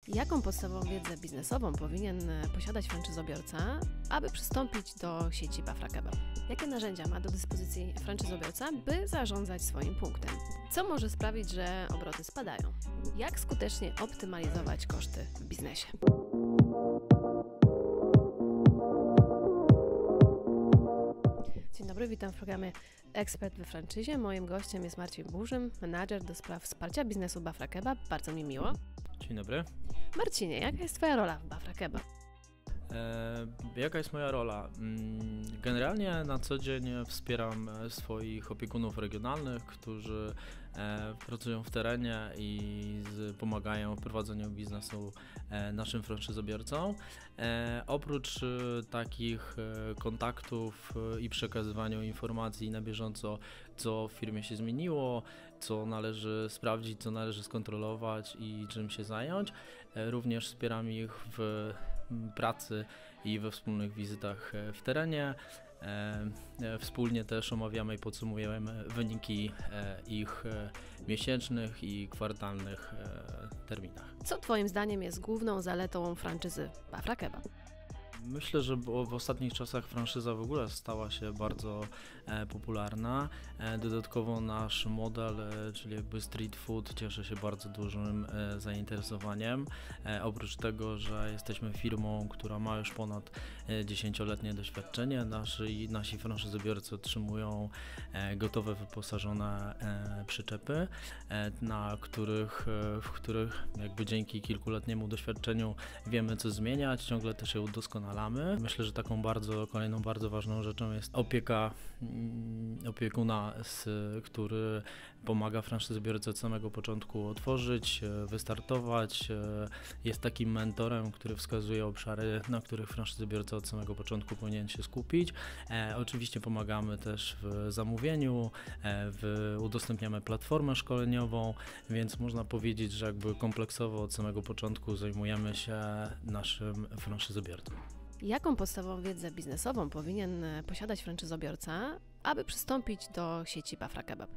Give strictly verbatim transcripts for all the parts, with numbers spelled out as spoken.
Jaką podstawową wiedzę biznesową powinien posiadać franczyzobiorca, aby przystąpić do sieci Bafra Kebab? Jakie narzędzia ma do dyspozycji franczyzobiorca, by zarządzać swoim punktem? Co może sprawić, że obroty spadają? Jak skutecznie optymalizować koszty w biznesie? Dzień dobry, witam w programie Ekspert we franczyzie. Moim gościem jest Marcin Burzym, menadżer do spraw wsparcia biznesu Bafra Kebab. Bardzo mi miło. Dzień dobry. Marcinie, jaka jest Twoja rola w Bafra Kebab? E, jaka jest moja rola? Generalnie na co dzień wspieram swoich opiekunów regionalnych, którzy e, pracują w terenie i z, pomagają w prowadzeniu biznesu e, naszym franczyzobiorcom. E, oprócz e, takich e, kontaktów e, i przekazywaniu informacji na bieżąco, co w firmie się zmieniło, co należy sprawdzić, co należy skontrolować i czym się zająć, e, również wspieram ich w pracy i we wspólnych wizytach w terenie. E, wspólnie też omawiamy i podsumujemy wyniki e, ich e, miesięcznych i kwartalnych e, terminach. Co Twoim zdaniem jest główną zaletą franczyzy Bafra Kebab? Myślę, że w ostatnich czasach franszyza w ogóle stała się bardzo e, popularna. E, dodatkowo nasz model, e, czyli jakby street food, cieszy się bardzo dużym e, zainteresowaniem. E, oprócz tego, że jesteśmy firmą, która ma już ponad e, dziesięcioletnie doświadczenie, nasi, nasi franszyzobiorcy otrzymują e, gotowe, wyposażone e, przyczepy, e, na których, e, w których jakby dzięki kilkuletniemu doświadczeniu wiemy, co zmieniać, ciągle też się udoskonalamy. Myślę, że taką bardzo, kolejną bardzo ważną rzeczą jest opieka opiekuna, który pomaga franczyzobiorcy od samego początku otworzyć, wystartować. Jest takim mentorem, który wskazuje obszary, na których franczyzobiorca od samego początku powinien się skupić. E, oczywiście pomagamy też w zamówieniu, e, w, udostępniamy platformę szkoleniową, więc można powiedzieć, że jakby kompleksowo od samego początku zajmujemy się naszym franczyzobiorcą. Jaką podstawową wiedzę biznesową powinien posiadać franczyzobiorca, aby przystąpić do sieci Bafra Kebab?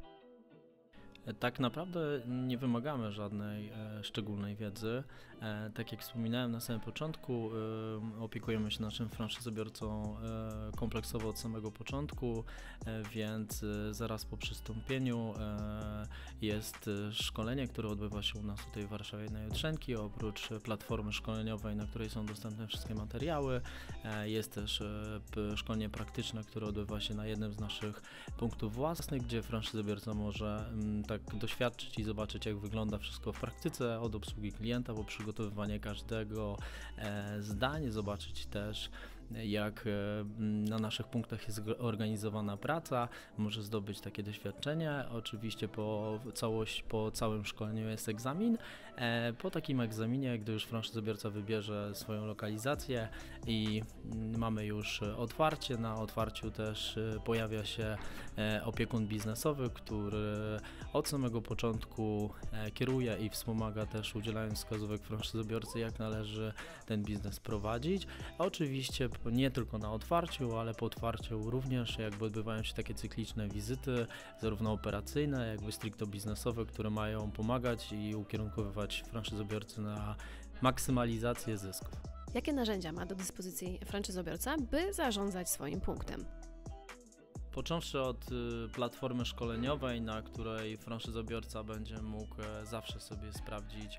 Tak naprawdę nie wymagamy żadnej e, szczególnej wiedzy. E, tak jak wspominałem na samym początku, e, opiekujemy się naszym franczyzobiorcą e, kompleksowo od samego początku, e, więc e, zaraz po przystąpieniu e, jest szkolenie, które odbywa się u nas tutaj w Warszawie na Jutrzenki. Oprócz platformy szkoleniowej, na której są dostępne wszystkie materiały, e, jest też e, szkolenie praktyczne, które odbywa się na jednym z naszych punktów własnych, gdzie franczyzobiorca może m, tak doświadczyć i zobaczyć, jak wygląda wszystko w praktyce, od obsługi klienta po przygotowywanie każdego e, zdania, zobaczyć też, jak na naszych punktach jest organizowana praca, może zdobyć takie doświadczenie. Oczywiście po, całość, po całym szkoleniu jest egzamin. Po takim egzaminie, gdy już franczyzobiorca wybierze swoją lokalizację i mamy już otwarcie, na otwarciu też pojawia się opiekun biznesowy, który od samego początku kieruje i wspomaga też, udzielając wskazówek franczyzobiorcy, jak należy ten biznes prowadzić. Oczywiście nie tylko na otwarciu, ale po otwarciu również jakby odbywają się takie cykliczne wizyty, zarówno operacyjne, jakby stricto biznesowe, które mają pomagać i ukierunkowywać franczyzobiorcy na maksymalizację zysków. Jakie narzędzia ma do dyspozycji franczyzobiorca, by zarządzać swoim punktem? Począwszy od platformy szkoleniowej, na której franczyzobiorca będzie mógł zawsze sobie sprawdzić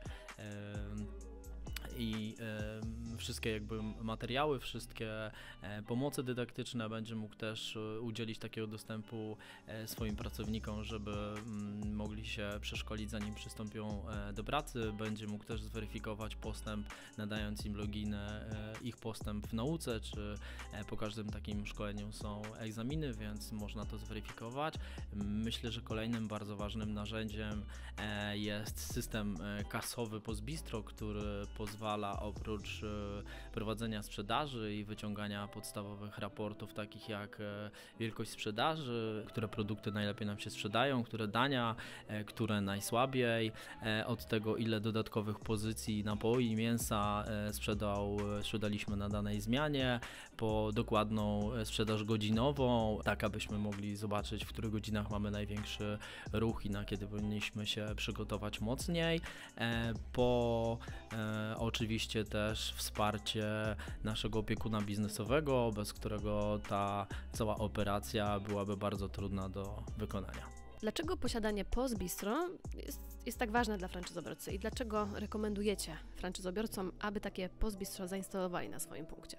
i e, wszystkie jakby materiały, wszystkie e, pomoce dydaktyczne, będzie mógł też e, udzielić takiego dostępu e, swoim pracownikom, żeby m, mogli się przeszkolić, zanim przystąpią e, do pracy. Będzie mógł też zweryfikować postęp, nadając im loginy, e, ich postęp w nauce, czy e, po każdym takim szkoleniu są egzaminy, więc można to zweryfikować. Myślę, że kolejnym bardzo ważnym narzędziem e, jest system e, kasowy Postbistro, który pozwala oprócz prowadzenia sprzedaży i wyciągania podstawowych raportów, takich jak wielkość sprzedaży, które produkty najlepiej nam się sprzedają, które dania, które najsłabiej, od tego ile dodatkowych pozycji napoi, mięsa sprzedał, sprzedaliśmy na danej zmianie, po dokładną sprzedaż godzinową, tak abyśmy mogli zobaczyć, w których godzinach mamy największy ruch i na kiedy powinniśmy się przygotować mocniej, po e, oczywiście też wsparcie naszego opiekuna biznesowego, bez którego ta cała operacja byłaby bardzo trudna do wykonania. Dlaczego posiadanie P O S Bistro jest, jest tak ważne dla franczyzobiorcy i dlaczego rekomendujecie franczyzobiorcom, aby takie P O S Bistro zainstalowali na swoim punkcie?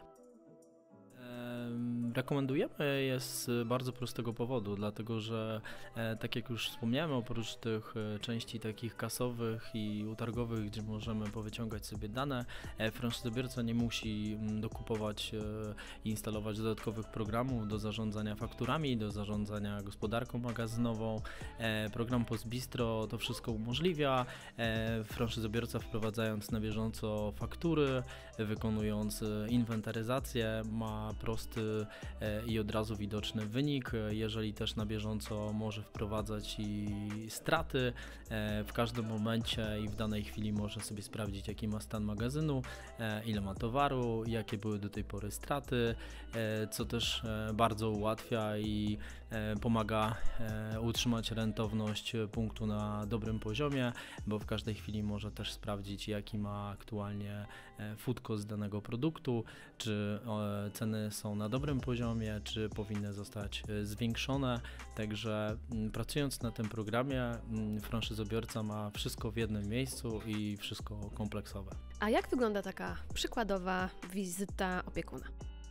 Rekomendujemy je z bardzo prostego powodu, dlatego że e, tak jak już wspomniałem, oprócz tych e, części takich kasowych i utargowych, gdzie możemy powyciągać sobie dane, e, franczyzobiorca nie musi m, dokupować e, i instalować dodatkowych programów do zarządzania fakturami, do zarządzania gospodarką magazynową. E, program P O S Bistro to wszystko umożliwia. E, franczyzobiorca wprowadzając na bieżąco faktury, wykonując e, inwentaryzację, ma prosty i od razu widoczny wynik, jeżeli też na bieżąco może wprowadzać i straty, w każdym momencie i w danej chwili może sobie sprawdzić, jaki ma stan magazynu, ile ma towaru, jakie były do tej pory straty, co też bardzo ułatwia i pomaga utrzymać rentowność punktu na dobrym poziomie, bo w każdej chwili może też sprawdzić, jaki ma aktualnie food cost danego produktu, czy ceny są na dobrym poziomie, czy powinny zostać zwiększone. Także pracując na tym programie, franczyzobiorca ma wszystko w jednym miejscu i wszystko kompleksowe. A jak wygląda taka przykładowa wizyta opiekuna?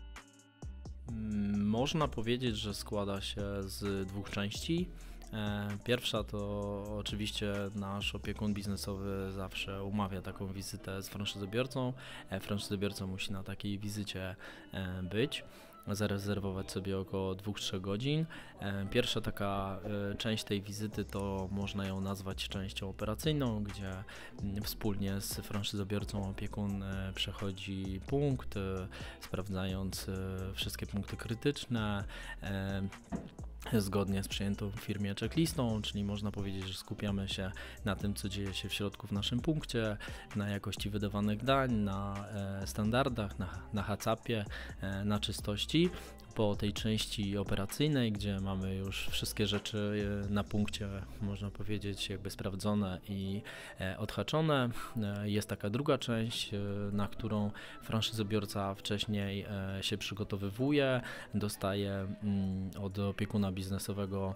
Można powiedzieć, że składa się z dwóch części. Pierwsza to oczywiście nasz opiekun biznesowy zawsze umawia taką wizytę z franczyzobiorcą. Franczyzobiorca musi na takiej wizycie być, zarezerwować sobie około dwóch do trzech godzin. Pierwsza taka część tej wizyty to można ją nazwać częścią operacyjną, gdzie wspólnie z franczyzobiorcą opiekun przechodzi punkt, sprawdzając wszystkie punkty krytyczne, zgodnie z przyjętą w firmie checklistą, czyli można powiedzieć, że skupiamy się na tym, co dzieje się w środku w naszym punkcie, na jakości wydawanych dań, na e, standardach, na, na hacapie, e, na czystości. Po tej części operacyjnej, gdzie mamy już wszystkie rzeczy na punkcie, można powiedzieć, jakby sprawdzone i odhaczone, jest taka druga część, na którą franczyzobiorca wcześniej się przygotowywuje, dostaje od opiekuna biznesowego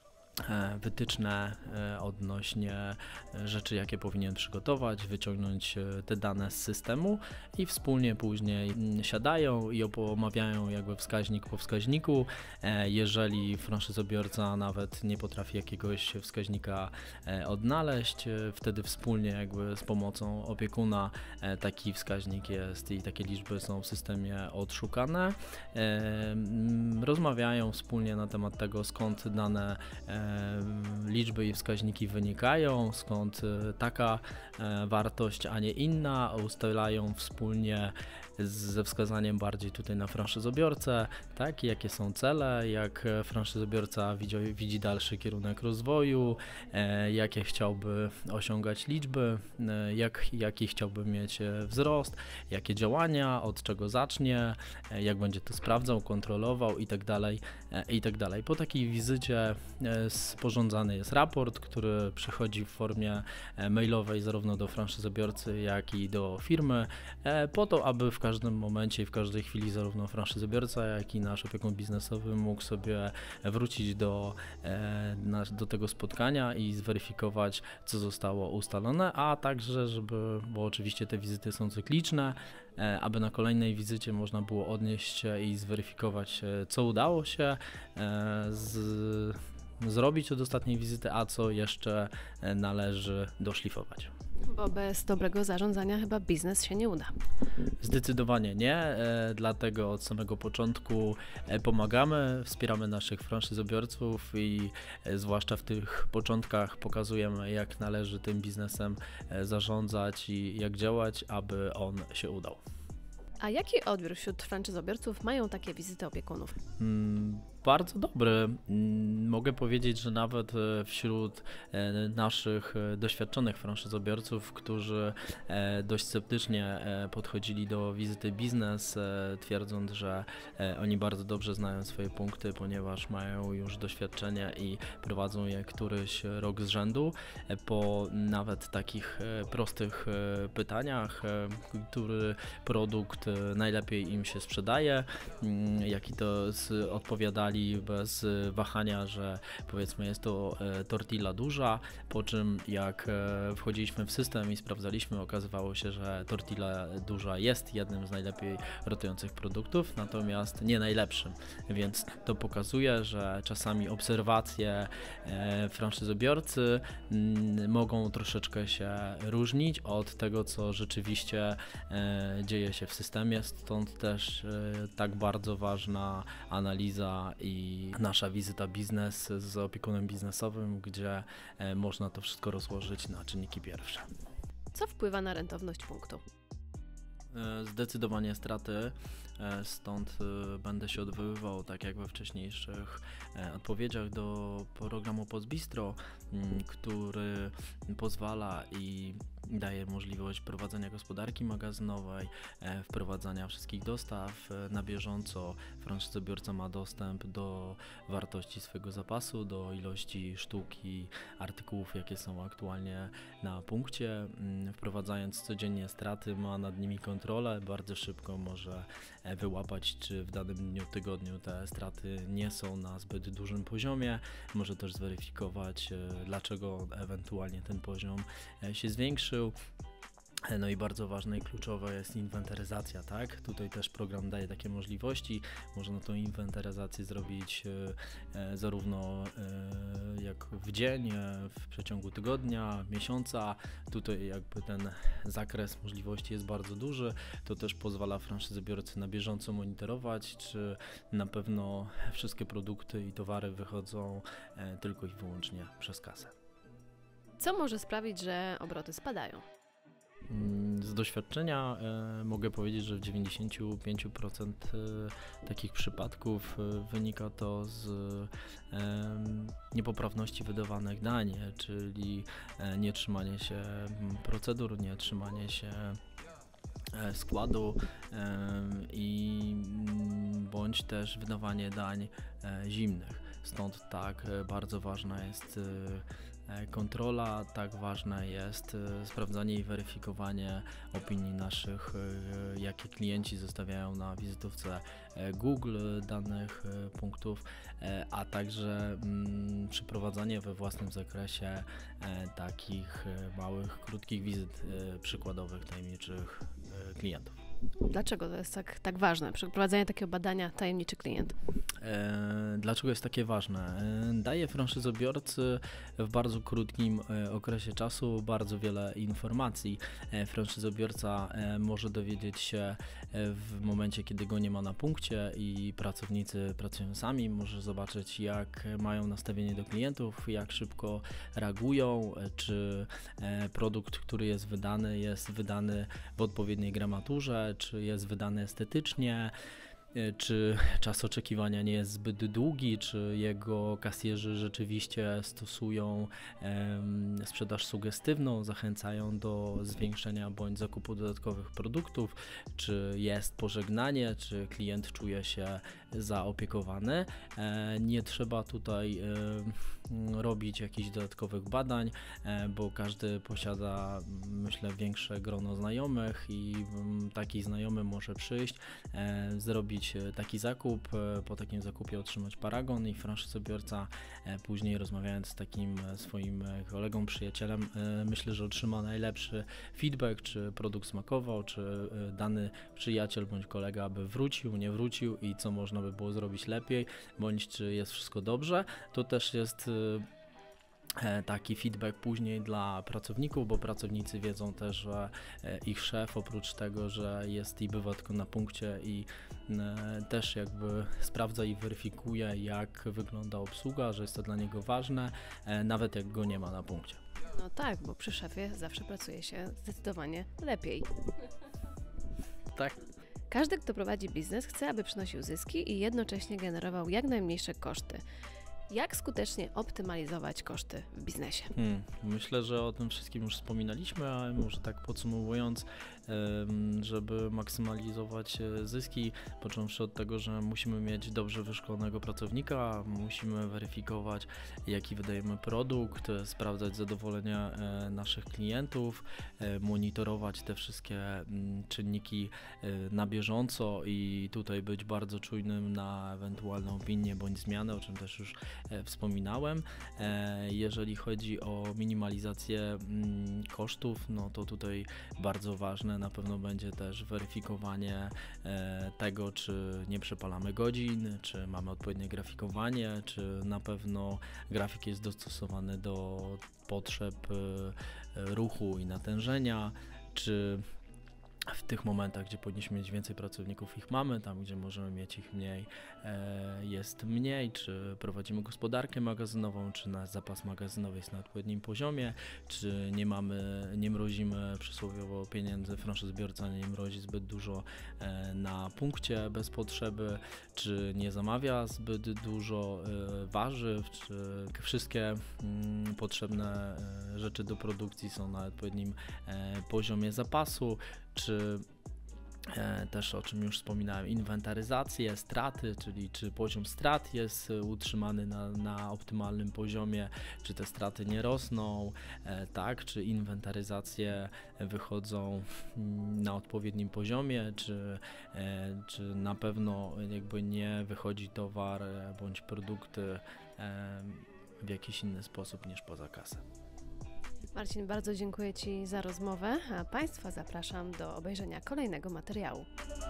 wytyczne odnośnie rzeczy, jakie powinien przygotować, wyciągnąć te dane z systemu i wspólnie później siadają i omawiają jakby wskaźnik po wskaźniku. Jeżeli franczyzobiorca nawet nie potrafi jakiegoś wskaźnika odnaleźć, wtedy wspólnie jakby z pomocą opiekuna taki wskaźnik jest i takie liczby są w systemie odszukane. Rozmawiają wspólnie na temat tego, skąd dane liczby i wskaźniki wynikają, skąd taka wartość, a nie inna, ustalają wspólnie ze wskazaniem bardziej tutaj na franczyzobiorcę, tak, jakie są cele, jak franczyzobiorca widzi, widzi dalszy kierunek rozwoju, e, jakie chciałby osiągać liczby, e, jak, jaki chciałby mieć wzrost, jakie działania, od czego zacznie, e, jak będzie to sprawdzał, kontrolował i tak dalej, e, i tak dalej. Po takiej wizycie e, sporządzany jest raport, który przychodzi w formie e, mailowej zarówno do franczyzobiorcy, jak i do firmy, e, po to, aby w każdym momencie i w każdej chwili zarówno franczyzobiorca, jak i nasz opiekun biznesowy mógł sobie wrócić do, e, na, do tego spotkania i zweryfikować, co zostało ustalone, a także, żeby, bo oczywiście te wizyty są cykliczne, e, aby na kolejnej wizycie można było odnieść się i zweryfikować, co udało się e, z, zrobić od ostatniej wizyty, a co jeszcze należy doszlifować. Bo bez dobrego zarządzania chyba biznes się nie uda. Zdecydowanie nie, e, dlatego od samego początku e, pomagamy, wspieramy naszych franczyzobiorców i e, zwłaszcza w tych początkach pokazujemy, jak należy tym biznesem e, zarządzać i jak działać, aby on się udał. A jaki odbiór wśród franczyzobiorców mają takie wizyty opiekunów? Hmm, bardzo dobry. Mogę powiedzieć, że nawet wśród naszych doświadczonych franczyzobiorców, którzy dość sceptycznie podchodzili do wizyty biznes, twierdząc, że oni bardzo dobrze znają swoje punkty, ponieważ mają już doświadczenie i prowadzą je któryś rok z rzędu, po nawet takich prostych pytaniach, który produkt najlepiej im się sprzedaje, jaki to odpowiadali bez wahania, że powiedzmy jest to tortilla duża, po czym jak wchodziliśmy w system i sprawdzaliśmy, okazywało się, że tortilla duża jest jednym z najlepiej rotujących produktów, natomiast nie najlepszym, więc to pokazuje, że czasami obserwacje franczyzobiorcy mogą troszeczkę się różnić od tego, co rzeczywiście dzieje się w systemie, stąd też tak bardzo ważna analiza i nasza wizyta biznes z opiekunem biznesowym, gdzie można to wszystko rozłożyć na czynniki pierwsze. Co wpływa na rentowność punktu? Zdecydowanie straty, stąd będę się odwoływał, tak jak we wcześniejszych odpowiedziach do programu Postbistro, który pozwala i daje możliwość prowadzenia gospodarki magazynowej, wprowadzania wszystkich dostaw na bieżąco. Franczyzobiorca ma dostęp do wartości swojego zapasu, do ilości sztuk i artykułów, jakie są aktualnie na punkcie. Wprowadzając codziennie straty, ma nad nimi kontrolę, bardzo szybko może wyłapać, czy w danym dniu, tygodniu te straty nie są na zbyt dużym poziomie. Może też zweryfikować, dlaczego ewentualnie ten poziom się zwiększył. No i bardzo ważne i kluczowe jest inwentaryzacja, tak? Tutaj też program daje takie możliwości. Można tą inwentaryzację zrobić e, zarówno e, jak w dzień, e, w przeciągu tygodnia, miesiąca. Tutaj jakby ten zakres możliwości jest bardzo duży. To też pozwala franczyzobiorcy na bieżąco monitorować, czy na pewno wszystkie produkty i towary wychodzą e, tylko i wyłącznie przez kasę. Co może sprawić, że obroty spadają? Z doświadczenia e, mogę powiedzieć, że w dziewięćdziesiąt pięć procent e, takich przypadków e, wynika to z e, niepoprawności wydawanych dań, czyli e, nietrzymanie się procedur, nietrzymanie się e, składu e, i bądź też wydawanie dań e, zimnych. Stąd tak e, bardzo ważna jest e, kontrola, tak ważne jest sprawdzanie i weryfikowanie opinii naszych, jakie klienci zostawiają na wizytówce Google danych punktów, a także przeprowadzanie we własnym zakresie takich małych, krótkich wizyt przykładowych tajemniczych klientów. Dlaczego to jest tak, tak ważne, przeprowadzenie takiego badania tajemniczy klient? E, dlaczego jest takie ważne? E, daje franczyzobiorcy w bardzo krótkim e, okresie czasu bardzo wiele informacji. E, franczyzobiorca e, może dowiedzieć się e, w momencie, kiedy go nie ma na punkcie i pracownicy pracują sami, może zobaczyć, jak mają nastawienie do klientów, jak szybko reagują, e, czy e, produkt, który jest wydany, jest wydany w odpowiedniej gramaturze, czy jest wydany estetycznie, czy czas oczekiwania nie jest zbyt długi, czy jego kasjerzy rzeczywiście stosują em, sprzedaż sugestywną, zachęcają do zwiększenia bądź zakupu dodatkowych produktów, czy jest pożegnanie, czy klient czuje się zaopiekowany. E, nie trzeba tutaj e, robić jakichś dodatkowych badań, e, bo każdy posiada, myślę, większe grono znajomych i m, taki znajomy może przyjść, e, zrobić taki zakup, po takim zakupie otrzymać paragon i franczyzobiorca później, rozmawiając z takim swoim kolegą, przyjacielem, myślę, że otrzyma najlepszy feedback, czy produkt smakował, czy dany przyjaciel bądź kolega by wrócił, nie wrócił i co można by było zrobić lepiej, bądź czy jest wszystko dobrze. To też jest taki feedback później dla pracowników, bo pracownicy wiedzą też, że ich szef oprócz tego, że jest i bywa tylko na punkcie i też jakby sprawdza i weryfikuje, jak wygląda obsługa, że jest to dla niego ważne, nawet jak go nie ma na punkcie. No tak, bo przy szefie zawsze pracuje się zdecydowanie lepiej. Tak. Każdy, kto prowadzi biznes, chce, aby przynosił zyski i jednocześnie generował jak najmniejsze koszty. Jak skutecznie optymalizować koszty w biznesie? Hmm, myślę, że o tym wszystkim już wspominaliśmy, ale może tak podsumowując, żeby maksymalizować zyski, począwszy od tego, że musimy mieć dobrze wyszkolonego pracownika, musimy weryfikować, jaki wydajemy produkt, sprawdzać zadowolenie naszych klientów, monitorować te wszystkie czynniki na bieżąco i tutaj być bardzo czujnym na ewentualne opinie bądź zmiany, o czym też już wspominałem. Jeżeli chodzi o minimalizację kosztów, no to tutaj bardzo ważne na pewno będzie też weryfikowanie tego, czy nie przepalamy godzin, czy mamy odpowiednie grafikowanie, czy na pewno grafik jest dostosowany do potrzeb ruchu i natężenia, czy w tych momentach, gdzie powinniśmy mieć więcej pracowników, ich mamy, tam gdzie możemy mieć ich mniej, e, jest mniej, czy prowadzimy gospodarkę magazynową, czy nasz zapas magazynowy jest na odpowiednim poziomie, czy nie mamy, nie mrozimy przysłowiowo pieniędzy, franszyzobiorca nie mrozi zbyt dużo e, na punkcie bez potrzeby, czy nie zamawia zbyt dużo e, warzyw, czy wszystkie mm, potrzebne e, rzeczy do produkcji są na odpowiednim e, poziomie zapasu, czy e, też, o czym już wspominałem, inwentaryzację, straty, czyli czy poziom strat jest utrzymany na, na optymalnym poziomie, czy te straty nie rosną, e, tak, czy inwentaryzacje wychodzą na odpowiednim poziomie, czy, e, czy na pewno jakby nie wychodzi towar e, bądź produkty e, w jakiś inny sposób niż poza kasę. Marcin, bardzo dziękuję Ci za rozmowę, a Państwa zapraszam do obejrzenia kolejnego materiału.